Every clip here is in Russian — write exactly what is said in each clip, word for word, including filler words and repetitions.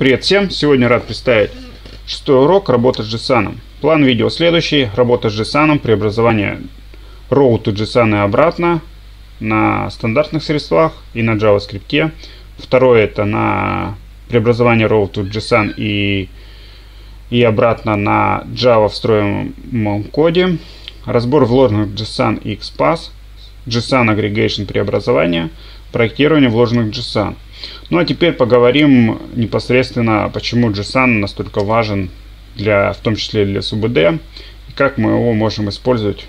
Привет всем! Сегодня рад представить шестой урок работы с JSON. План видео следующий. Работа с JSON, преобразование row to JSON и обратно на стандартных средствах и на JavaScript. Второе это на преобразование row to JSON и, и обратно на Java встроенном коде. Разбор вложенных JSON и XPath. JSON Aggregation преобразование. Проектирование вложенных JSON. Ну а теперь поговорим непосредственно, почему JSON настолько важен, для, в том числе для СУБД, и как мы его можем использовать.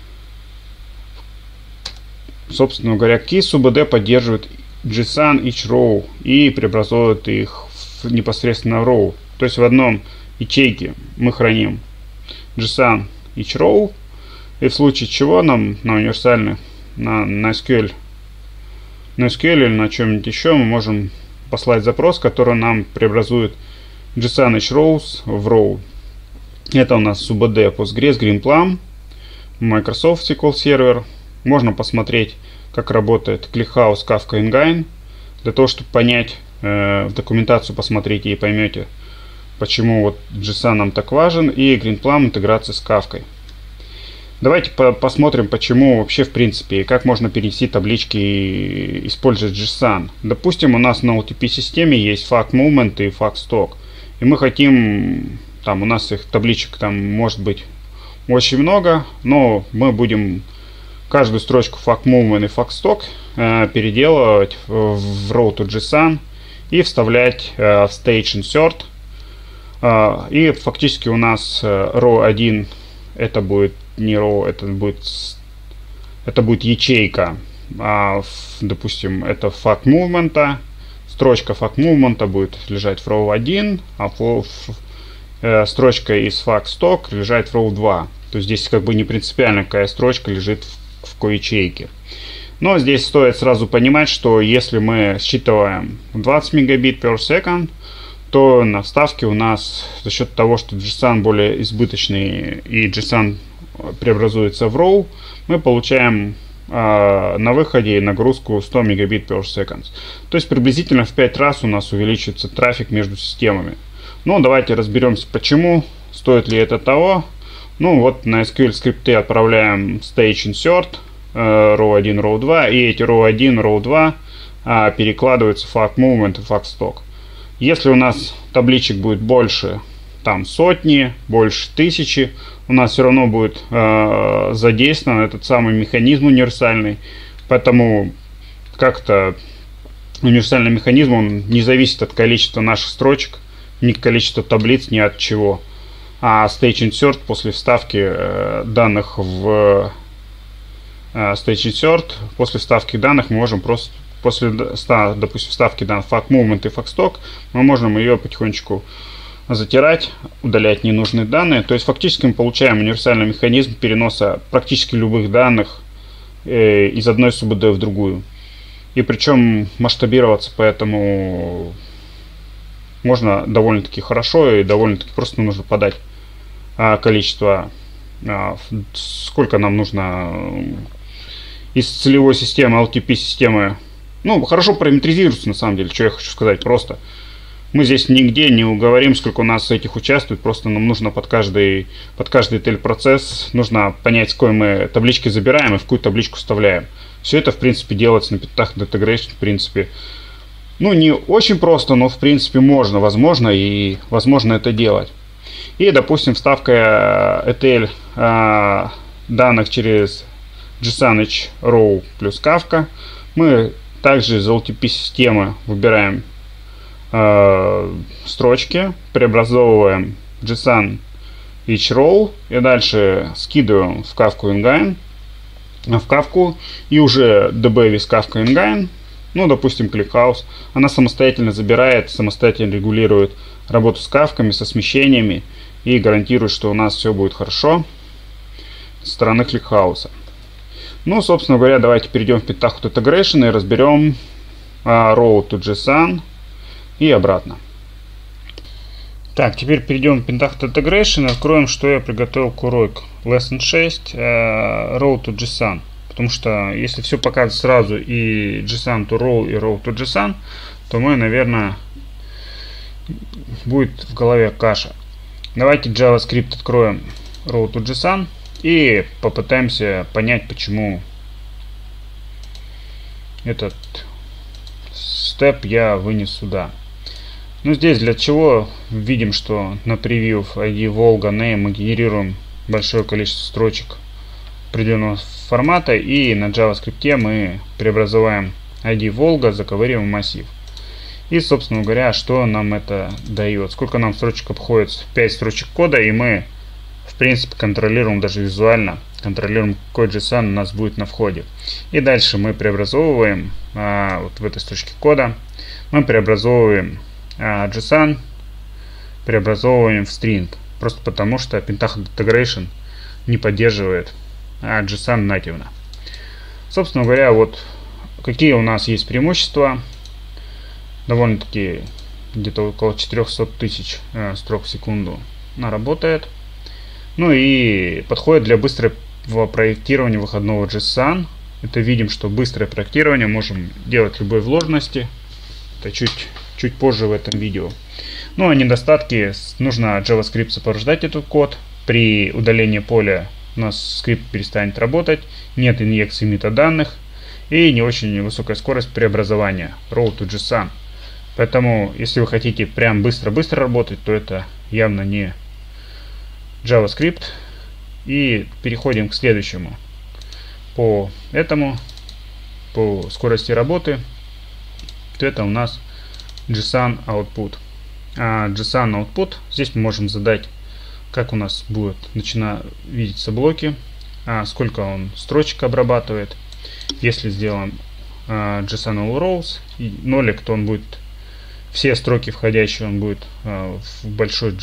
Собственно говоря, какие СУБД поддерживают JSON each row и преобразуют их в непосредственно row. То есть в одном ячейке мы храним JSON each row, и в случае чего нам на универсальный, на, на эс кью эль, на эс кью эль или на чем-нибудь еще мы можем послать запрос, который нам преобразует JSON each rows в row. Это у нас СУБД Postgres, GreenPlum, Microsoft эс ку эль Server. Можно посмотреть, как работает ClickHouse, Kafka Engine. Для того, чтобы понять, э, документацию посмотрите и поймете, почему вот JSON нам так важен, и GreenPlum интеграция с Kafka. Давайте по посмотрим, почему вообще в принципе, как можно перенести таблички и использовать JSON. Допустим, у нас на о ти пи-системе есть fact movement и fact stock. И мы хотим, там у нас их табличек там может быть очень много, но мы будем каждую строчку fact movement и fact stock э, переделывать в, в row to JSON и вставлять э, в stage insert. Э, и фактически у нас э, row один это будет не row, это будет это будет ячейка, а, допустим, это fact movement, строчка fact movement будет лежать в row один, а в, э, строчка из fact stock лежать в row два. То есть здесь как бы не принципиально, какая строчка лежит в, в какой ячейке. Но здесь стоит сразу понимать, что если мы считываем двадцать мегабит per second, то на вставке у нас за счет того, что JSON более избыточный и JSON преобразуется в row, мы получаем э, на выходе нагрузку сто мегабит per second. То есть приблизительно в пять раз у нас увеличивается трафик между системами. Ну, давайте разберемся, почему, стоит ли это того. Ну, вот на эс кью эль скрипты отправляем stage insert, э, row один, row два, и эти row один, row два э, перекладываются в fact movement и fact stock. Если у нас табличек будет больше, там сотни, больше тысячи, у нас все равно будет э, задействован этот самый механизм универсальный. Поэтому как-то универсальный механизм, он не зависит от количества наших строчек, ни от количества таблиц, ни от чего. А stage insert после вставки э, данных в э, stage insert, после вставки данных мы можем просто, после, допустим, вставки данных fact movement и fact stock, мы можем ее потихонечку затирать, удалять ненужные данные. То есть фактически мы получаем универсальный механизм переноса практически любых данных э, из одной СУБД в другую. И причем масштабироваться поэтому можно довольно-таки хорошо, и довольно-таки просто нужно подать а, количество, а, сколько нам нужно из целевой системы, эл ти пи-системы. Ну, хорошо параметризируется на самом деле, что я хочу сказать просто. Мы здесь нигде не уговорим, сколько у нас этих участвует, просто нам нужно под каждый, под каждый тель-процесс, нужно понять, с какой мы таблички забираем и в какую табличку вставляем. Все это, в принципе, делается на Python Integration, в принципе. Ну, не очень просто, но, в принципе, можно, возможно, и возможно это делать. И, допустим, вставка и ти эл э, данных через JSON each row плюс Kafka. Мы также из эл ти пи-системы выбираем строчки, преобразовываем JSON each row и дальше скидываем в Kafka Engine, в Kafka, и уже ди би with Kafka Engine, ну, допустим, ClickHouse, она самостоятельно забирает, самостоятельно регулирует работу с кавками, со смещениями и гарантирует, что у нас все будет хорошо со стороны ClickHouse. Ну, собственно говоря, давайте перейдем в Python Integration и разберем uh, row to JSON и обратно. Так, теперь перейдем в Python Integration и откроем, что я приготовил к уроку. Lesson шесть, uh, row to JSON. Потому что если все показывать сразу и JSON to row, и row to JSON, то мы, наверное, будет в голове каша. Давайте JavaScript откроем row to json и попытаемся понять, почему этот степ я вынес сюда. Ну, здесь для чего? Видим, что на превью ай ди Volga name мы генерируем большое количество строчек определенного формата, и на JavaScript мы преобразуем ай ди Volga, заковыриваем массив. И, собственно говоря, что нам это дает? Сколько нам строчек обходится? пять строчек кода, и мы, в принципе, контролируем даже визуально, контролируем, какой JSON у нас будет на входе. И дальше мы преобразовываем, а, вот в этой строчке кода, мы преобразовываем а, JSON, преобразовываем в string. Просто потому, что Pentaho Integration не поддерживает а, JSON нативно. Собственно говоря, вот какие у нас есть преимущества. Довольно-таки где-то около четырёхсот тысяч э, строк в секунду она работает. Ну и подходит для быстрого проектирования выходного JSON. Это видим, что быстрое проектирование можем делать любой вложенности. Это чуть, чуть позже в этом видео. Ну а недостатки: нужно JavaScript сопровождать этот код. При удалении поля у нас скрипт перестанет работать. Нет инъекции метаданных. И не очень высокая скорость преобразования row to json. Поэтому, если вы хотите прям быстро-быстро работать, то это явно не JavaScript. И переходим к следующему. По этому, по скорости работы, то это у нас JSON output. А JSON output, здесь мы можем задать, как у нас будет начинать видеться блоки, а сколько он строчек обрабатывает. Если сделаем а, JSON all rows и нолик, то он будет все строки входящие, он будет а, в большой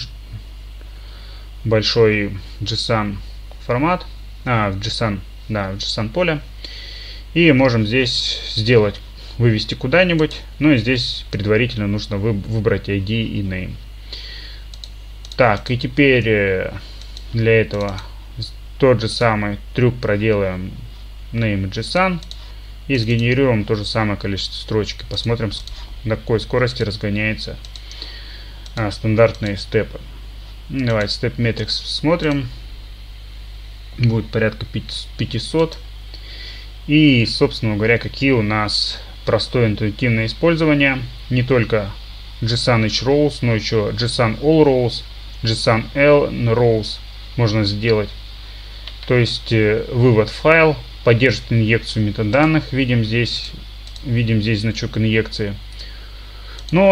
большой JSON формат, а, в JSON, да, в JSON поле. И можем здесь сделать, вывести куда-нибудь. Ну и здесь предварительно нужно вы, выбрать ай ди и name. Так, и теперь для этого тот же самый трюк проделаем name JSON и сгенерируем то же самое количество строчек. Посмотрим, на какой скорости разгоняется а, стандартные степы. Давайте step metrics смотрим. Будет порядка пятисот. И, собственно говоря, какие у нас простое интуитивное использование. Не только JSON each rows, но еще JSON all rows, JSON l rows можно сделать. То есть вывод в файл, поддержит инъекцию метаданных. Видим здесь, видим здесь значок инъекции. Но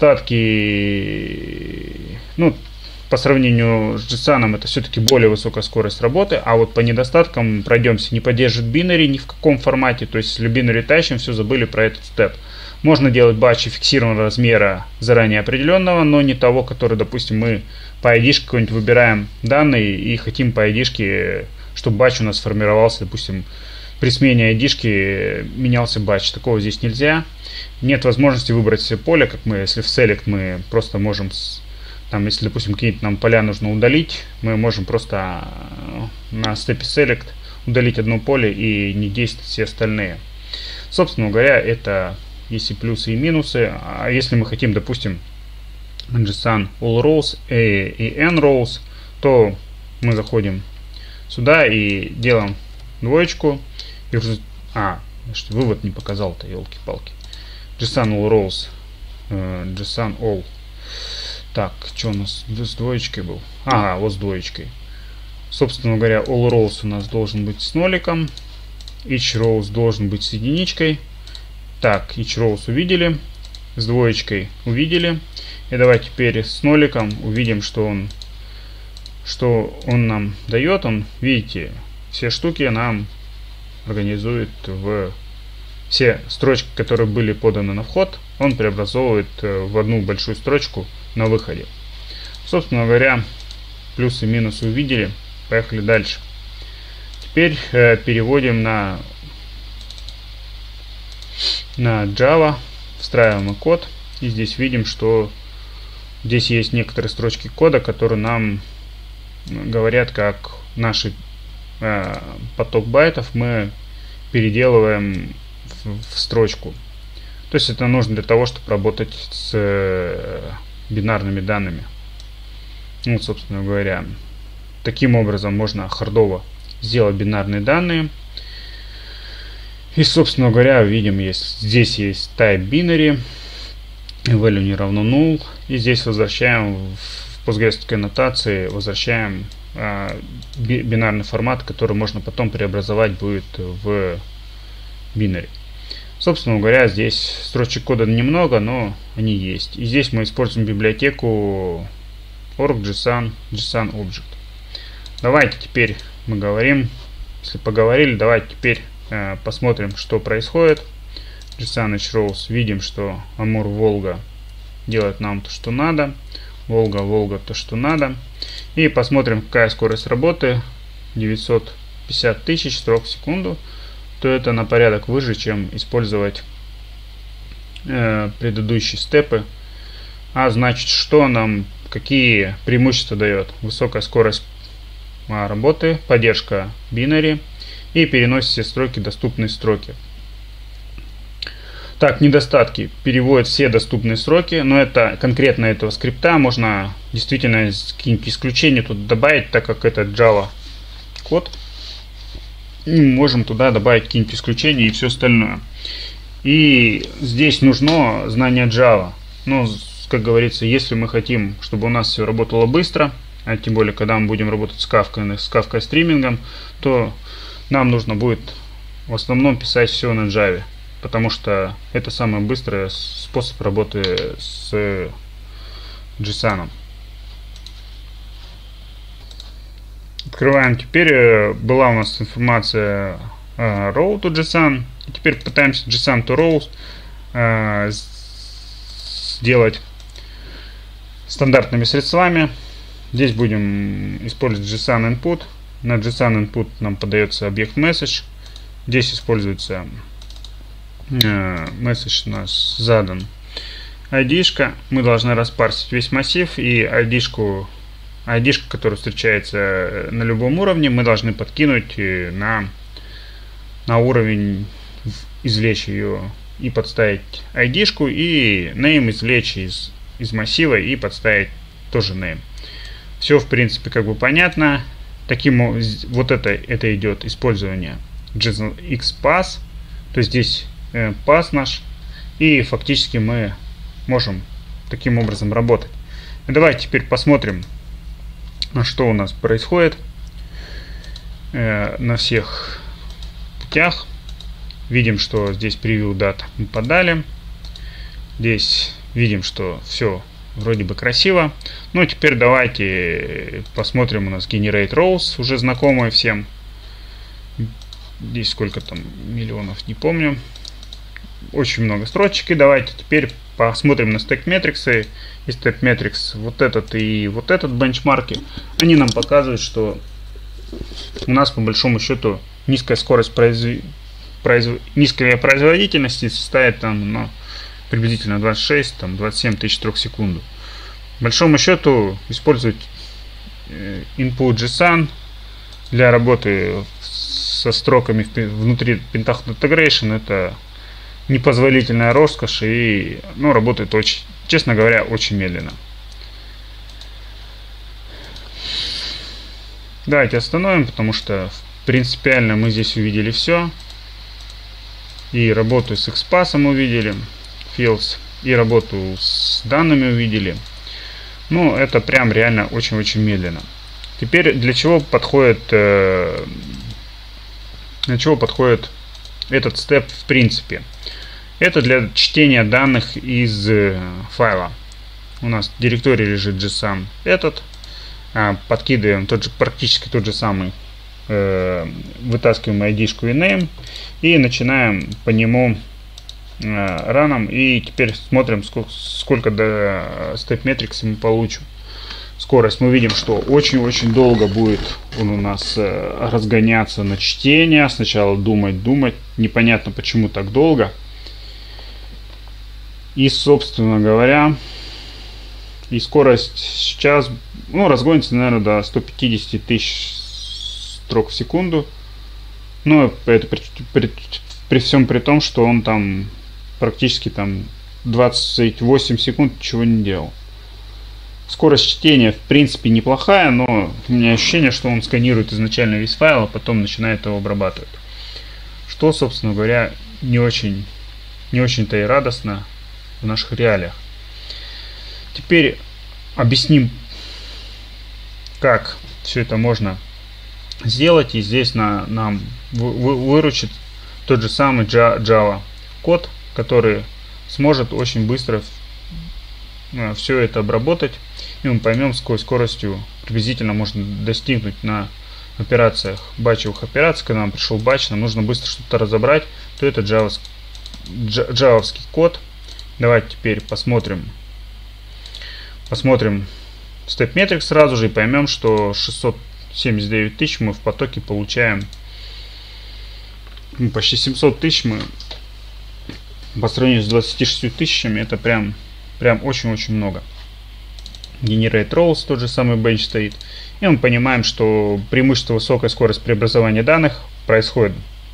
недостатки, ну, по сравнению с JSON, это все-таки более высокая скорость работы. А вот по недостаткам пройдемся. Не поддержит binary ни в каком формате. То есть, если binary тащим, все забыли про этот степ. Можно делать батчи фиксированного размера заранее определенного, но не того, который, допустим, мы по ай ди-шке какой-нибудь выбираем данные и хотим по ай ди-шке, чтобы батч у нас формировался, допустим, при смене ай ди-шки менялся батч. Такого здесь нельзя. Нет возможности выбрать все поле, как мы, если в select мы просто можем, там, если, допустим, какие-то нам поля нужно удалить, мы можем просто на степе select удалить одно поле и не действовать все остальные. Собственно говоря, это есть и плюсы, и минусы. А если мы хотим, допустим, JSON all rows и, и n rows, то мы заходим сюда и делаем двоечку. И уже, а, что вывод не показал-то, елки-палки. JSON all rows, э, JSON all. Так, что у нас с двоечкой был? Ага, вот с двоечкой. Собственно говоря, all rows у нас должен быть с ноликом. Each rows должен быть с единичкой. Так, each rows увидели. С двоечкой увидели. И давайте теперь с ноликом увидим, что он, что он нам дает. Он, видите, все штуки нам организует в все строчки, которые были поданы на вход, он преобразовывает в одну большую строчку на выходе. Собственно говоря, плюсы и минусы увидели. Поехали дальше. Теперь э, переводим на, на Java, встраиваем код. И здесь видим, что здесь есть некоторые строчки кода, которые нам говорят, как наши э, поток байтов мы переделываем в, в строчку. То есть это нужно для того, чтобы работать с, бинарными данными. Ну, собственно говоря, таким образом можно хардово сделать бинарные данные. И, собственно говоря, видим, есть, здесь есть type binary, value не равно null. И здесь возвращаем в постгресской нотации, возвращаем э, бинарный формат, который можно потом преобразовать будет в binary. Собственно говоря, здесь строчек кода немного, но они есть. И здесь мы используем библиотеку org.json, JSON Object. Давайте теперь мы говорим, если поговорили, давайте теперь э, посмотрим, что происходит. JSON hrows, видим, что Amur Volga делает нам то, что надо. Волга, Волга, то, что надо. И посмотрим, какая скорость работы. девятьсот пятьдесят тысяч строк в секунду. То это на порядок выше, чем использовать э, предыдущие степы. А значит, что нам, какие преимущества дает? Высокая скорость а, работы, поддержка binary и переносит все строки, доступные строки. Так, недостатки. Переводит все доступные строки, но это конкретно этого скрипта. Можно действительно какие-нибудь исключения тут добавить, так как это Java код. И можем туда добавить какие-нибудь исключения и все остальное. И здесь нужно знание Java. Но, как говорится, если мы хотим, чтобы у нас все работало быстро, а тем более, когда мы будем работать с Kafka, с Kafka стримингом, то нам нужно будет в основном писать все на Java. Потому что это самый быстрый способ работы с JSON. Открываем теперь. Была у нас информация uh, row to JSON. И теперь пытаемся JSON to rows uh, сделать стандартными средствами. Здесь будем использовать JSON input. На JSON input нам подается объект message. Здесь используется message у нас задан ай ди-шка. Мы должны распарсить весь массив, и ай ди-шку, ай ди-шка, которая встречается на любом уровне, мы должны подкинуть на, на уровень, извлечь ее и подставить ай ди-шку, и name извлечь из, из массива и подставить тоже name. Все, в принципе, как бы понятно. Таким вот это, это идет использование JSON-XPath, то есть здесь пас наш, и фактически мы можем таким образом работать. Давайте теперь посмотрим, что у нас происходит э, на всех путях. Видим, что здесь preview data мы подали. Здесь видим, что все вроде бы красиво. Ну, теперь давайте посмотрим, у нас generate rows, уже знакомые всем. Здесь сколько там миллионов, не помню. Очень много строчек. И давайте теперь посмотрим на stack metrics. И stack metrics вот этот и вот этот бенчмарки. Они нам показывают, что у нас по большому счету низкая скорость произв... Произв... низкая производительность составит там ну, приблизительно двадцать шесть двадцать семь тысяч строк в секунду. По большому счету использовать input JSON для работы со строками внутри Pentaho Integration это непозволительная роскошь, и ну, работает очень, честно говоря, очень медленно. Давайте остановим, потому что принципиально мы здесь увидели все. И работу с XPath увидели, fields, и работу с данными увидели. Ну, это прям реально очень-очень медленно. Теперь для чего подходит, э, для чего подходит этот степ в принципе? Это для чтения данных из э, файла. У нас в директории лежит JSON этот. Э, подкидываем тот же, практически тот же самый. Э, вытаскиваем ай ди-шку и name. И начинаем по нему э, раном. И теперь смотрим, сколько, сколько до step metrics мы получим. Скорость мы видим, что очень-очень долго будет он у нас э, разгоняться на чтение. Сначала думать, думать. Непонятно, почему так долго. И, собственно говоря, и скорость сейчас, ну, разгонится, наверное, до ста пятидесяти тысяч строк в секунду. Но это при, при, при всем при том, что он там практически там двадцать восемь секунд ничего не делал. Скорость чтения в принципе неплохая, но у меня ощущение, что он сканирует изначально весь файл, а потом начинает его обрабатывать. Что, собственно говоря, не очень, не очень-то и радостно в наших реалиях. Теперь объясним, как все это можно сделать. И здесь на, нам выручит тот же самый Java код, который сможет очень быстро все это обработать. И мы поймем, с какой скоростью приблизительно можно достигнуть на операциях, батчевых операций. Когда нам пришел батч, нам нужно быстро что-то разобрать, то это джавовский код. Давайте теперь посмотрим посмотрим StepMetrics сразу же и поймем, что шестьсот семьдесят девять тысяч мы в потоке получаем, ну, почти семьсот тысяч мы по сравнению с двадцатью шестью тысячами, это прям прям очень-очень много. Generate rows, тот же самый bench стоит. И мы понимаем, что преимущество высокой скорости преобразования данных происходит,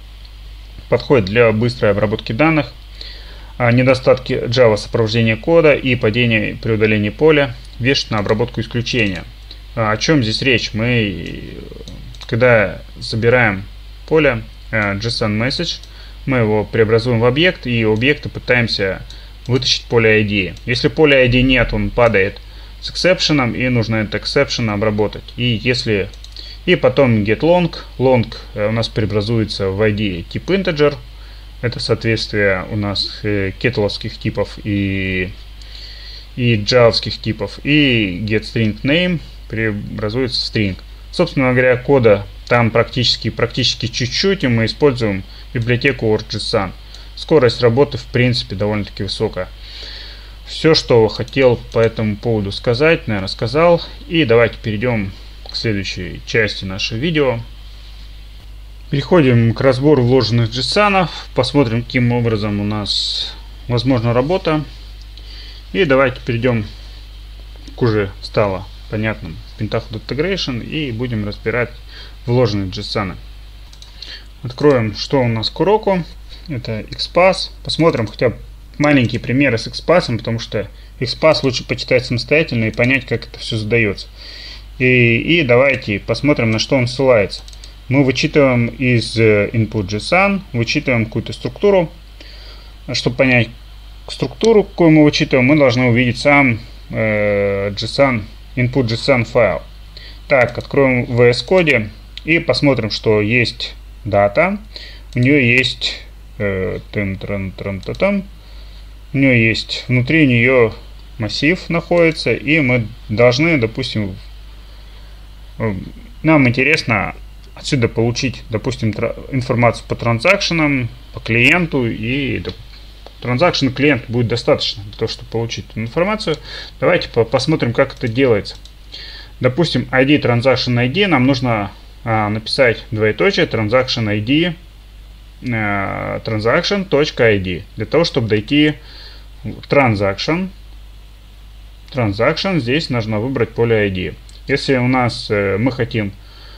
подходит для быстрой обработки данных. А недостатки Java сопровождения кода и падение при удалении поля вешают на обработку исключения. А о чем здесь речь? Мы, когда забираем поле JSON-message, мы его преобразуем в объект, и объекта пытаемся вытащить поле ай ди. Если поля ай ди нет, он падает с exception, и нужно это exception обработать. И если и потом getLong, long у нас преобразуется в ай ди тип integer. Это соответствие у нас кеттловских типов и, и джавовских типов. И getStringName преобразуется в string. Собственно говоря, кода там практически практически чуть-чуть, и мы используем библиотеку org.json. Скорость работы в принципе довольно-таки высокая. Все, что хотел по этому поводу сказать, наверное, сказал. И давайте перейдем к следующей части нашего видео. Переходим к разбору вложенных JSON, посмотрим, каким образом у нас возможна работа. И давайте перейдем к уже стало понятным Pentaho Integration и будем разбирать вложенные JSON. Откроем, что у нас к уроку. Это XPath. Посмотрим хотя бы маленькие примеры с XPath, потому что XPath лучше почитать самостоятельно и понять, как это все задается. И, и давайте посмотрим, на что он ссылается. Мы вычитываем из input.json, вычитываем какую-то структуру. Чтобы понять структуру, какую мы вычитываем, мы должны увидеть сам э, JSON, input.json файл. Так, откроем в ви эс Code и посмотрим, что есть дата. У нее есть э, тын, трын, трын, та, там. У нее есть, внутри нее массив находится, и мы должны, допустим, нам интересно отсюда получить, допустим, информацию по транзакшенам, по клиенту, и транзакшн клиент будет достаточно для того, чтобы получить информацию. Давайте по посмотрим, как это делается. Допустим, ай ди transaction ай ди нам нужно а, написать двоеточие transaction ай ди а, transaction.id для того, чтобы дойти в transaction. Transaction здесь нужно выбрать поле ай ди. Если у нас э, мы хотим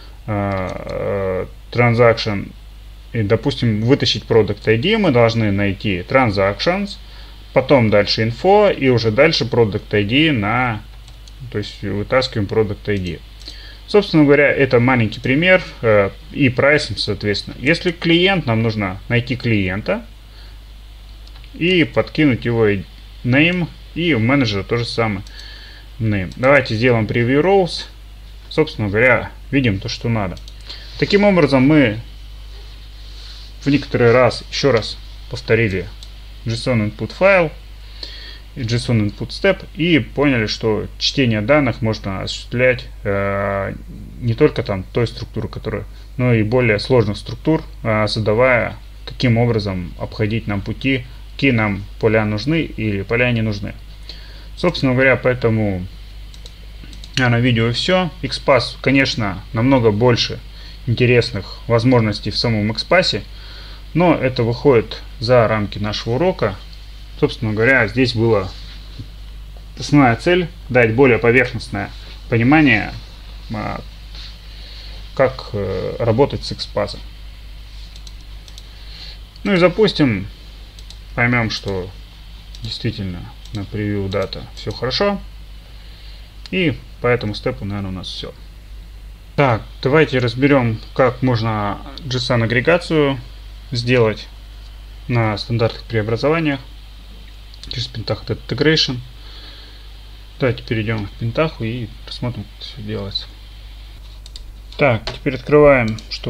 transaction и, допустим, вытащить product ай ди, мы должны найти transactions, потом дальше info и уже дальше product ай ди на, то есть вытаскиваем product ай ди. Собственно говоря, это маленький пример э, и прайсинг, соответственно. Если клиент, нам нужно найти клиента и подкинуть его name, и у менеджера то же самое name. Давайте сделаем preview rows. Собственно говоря, видим то, что надо. Таким образом, мы в некоторый раз еще раз повторили JSON input файл и JSON input step и поняли, что чтение данных можно осуществлять э, не только там той структуры, которая, но и более сложных структур, э, задавая, каким образом обходить нам пути, какие нам поля нужны или поля не нужны. Собственно говоря, поэтому а на видео все. XPath, конечно, намного больше интересных возможностей в самом XPath, но это выходит за рамки нашего урока. Собственно говоря, здесь была основная цель дать более поверхностное понимание, как работать с XPath. Ну и запустим, поймем, что действительно на превью дата все хорошо. И по этому степу, наверное, у нас все. Так, давайте разберем, как можно JSON агрегацию сделать на стандартных преобразованиях через Pentaho Data Integration. Давайте перейдем в Pentaho и посмотрим, как это все делается. Так, теперь открываем, что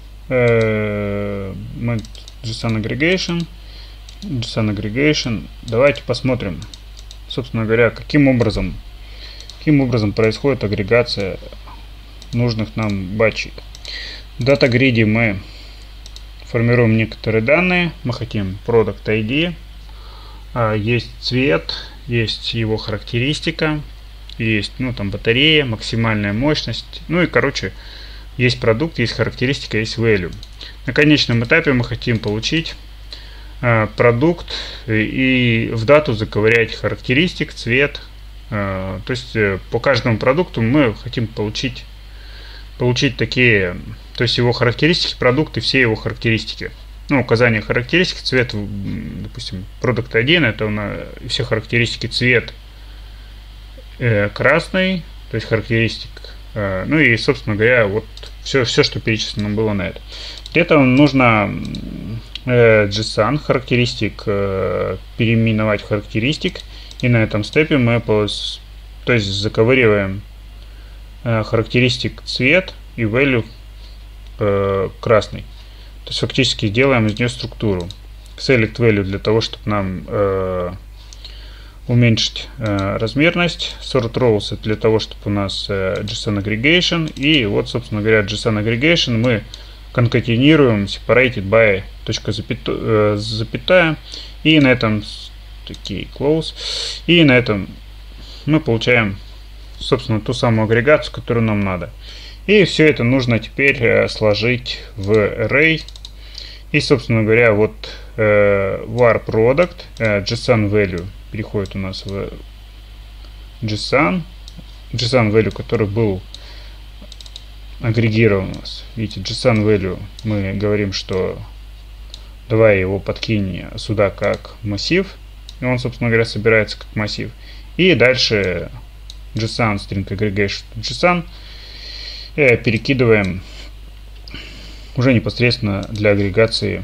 э, мы JSON Aggregation. JSON Aggregation. Давайте посмотрим, собственно говоря, каким образом, каким образом происходит агрегация нужных нам батчей. В Data Grid мы формируем некоторые данные. Мы хотим Product ай ди. Есть цвет, есть его характеристика, есть, ну, там, батарея, максимальная мощность. Ну и, короче, есть продукт, есть характеристика, есть value. На конечном этапе мы хотим получить э, продукт и, и в дату заковырять характеристик, цвет. Э, то есть э, по каждому продукту мы хотим получить получить такие, то есть его характеристики, продукты, все его характеристики. Ну, указание характеристик, цвет, допустим, Product один, это у нас все характеристики, цвет э, красный, то есть характеристик. Э, ну и, собственно говоря, вот все, все, что перечислено было на это. Для этого нужно э, JSON характеристик э, переименовать в характеристик. И на этом степе мы, то есть, заковыриваем характеристик цвет и value э, красный. То есть фактически делаем из нее структуру. Select value для того, чтобы нам э, уменьшить э, размерность. Sort rows для того, чтобы у нас э, JSON aggregation. И вот, собственно говоря, JSON aggregation мы конкатенируем separated by точка запятая, э, запятая. И на этом такие close. И на этом мы получаем, собственно, ту самую агрегацию, которую нам надо. И все это нужно теперь э, сложить в array. И, собственно говоря, вот э, var product, э, JSON value переходит у нас в JSON. JSON value, который был агрегирован у нас. Видите, JSON value, мы говорим, что давай его подкинь сюда как массив. И он, собственно говоря, собирается как массив. И дальше JSON string aggregation JSON э, перекидываем уже непосредственно для агрегации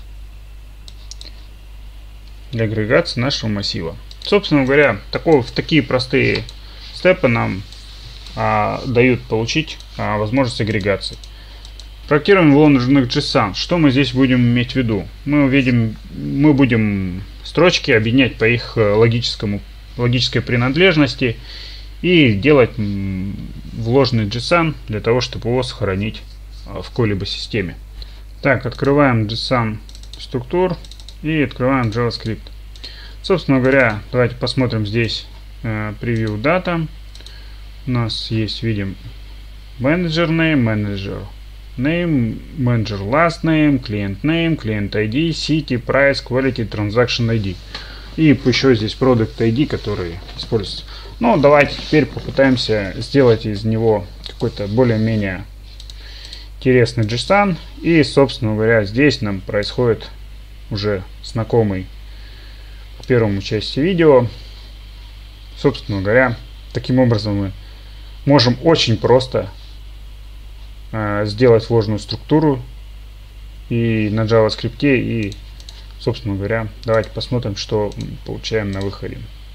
для агрегации нашего массива. Собственно говоря, такого, такие простые степы нам а, дают получить а, возможность агрегации. Проектируем вложенных JSON. Что мы здесь будем иметь в виду? Мы увидим, мы будем строчки объединять по их логическому логической принадлежности и делать вложенный JSON для того, чтобы его сохранить в какой-либо системе. Так, открываем JSON структур и открываем JavaScript. Собственно говоря, давайте посмотрим здесь э, preview data. У нас есть, видим, manager name, manager name, manager last name, client name, client ай ди, city, price, quality, transaction ай ди. И еще здесь Product ай ди, который используется. Ну, давайте теперь попытаемся сделать из него какой-то более-менее интересный JSON. И, собственно говоря, здесь нам происходит уже знакомый к первому части видео. Собственно говоря, таким образом мы можем очень просто э, сделать вложенную структуру и на JavaScript, и, собственно говоря, давайте посмотрим, что мы получаем на выходе.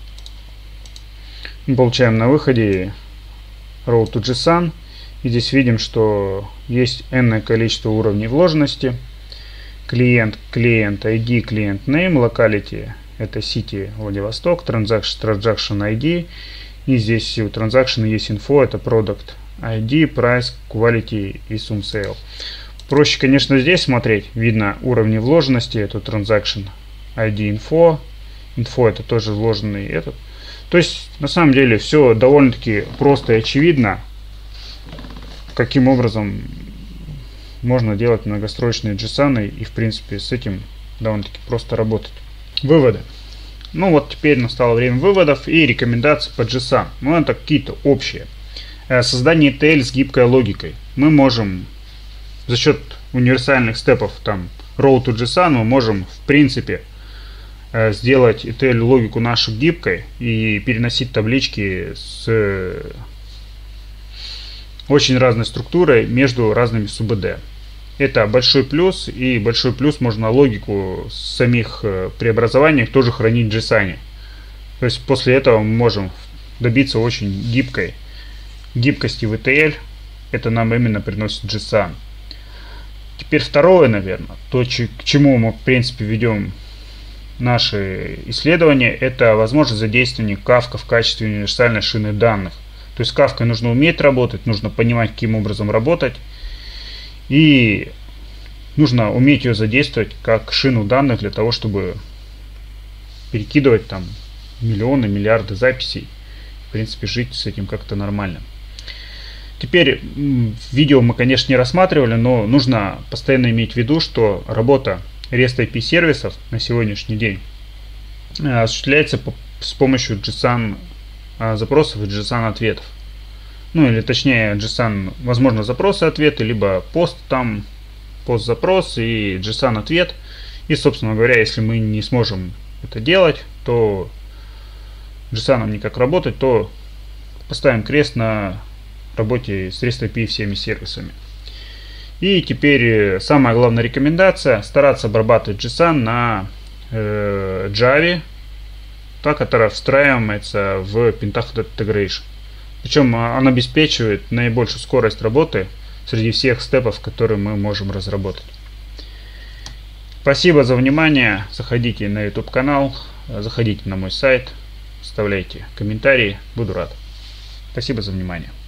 Мы получаем на выходе row to JSON. И здесь видим, что есть n количество уровней вложенности. Клиент, клиент ай ди, клиент name, locality это City Владивосток, transaction, transaction ай ди. И здесь у transaction есть info, это product ай ди, price, quality и sum sale. Проще, конечно, здесь смотреть. Видно уровни вложенности, это transaction ай ди info. Info это тоже вложенный этот. То есть, на самом деле, все довольно-таки просто и очевидно, каким образом можно делать многострочные JSON, и в принципе с этим довольно-таки просто работать. Выводы. Ну вот теперь настало время выводов и рекомендаций по JSON. Ну это какие-то общие. Создание и ти эл с гибкой логикой. Мы можем за счет универсальных степов, там row to JSON, мы можем в принципе сделать и ти эл-логику нашу гибкой и переносить таблички с очень разной структурой между разными субд. Это большой плюс, и большой плюс можно логику самих преобразований тоже хранить в JSON. То есть после этого мы можем добиться очень гибкой гибкости в и ти эл. Это нам именно приносит JSON. Теперь второе, наверное, то, к чему мы в принципе ведем наши исследования, это возможность задействования Kafka в качестве универсальной шины данных. То есть с Kafka нужно уметь работать, нужно понимать, каким образом работать, и нужно уметь ее задействовать как шину данных для того, чтобы перекидывать там миллионы, миллиарды записей. В принципе, жить с этим как-то нормально. Теперь видео мы, конечно, не рассматривали, но нужно постоянно иметь в виду, что работа REST эй пи ай сервисов на сегодняшний день осуществляется с помощью JSON запросов и JSON ответов. Ну или точнее JSON, возможно, запросы-ответы, либо пост там, пост-запрос и JSON-ответ. И, собственно говоря, если мы не сможем это делать, то JSON никак работать, то поставим крест на работе с REST эй пи ай всеми сервисами. И теперь самая главная рекомендация: стараться обрабатывать JSON на э, Java, та, которая встраивается в Pentaho Integration. Причем он обеспечивает наибольшую скорость работы среди всех степов, которые мы можем разработать. Спасибо за внимание. Заходите на YouTube канал, заходите на мой сайт, оставляйте комментарии, буду рад. Спасибо за внимание.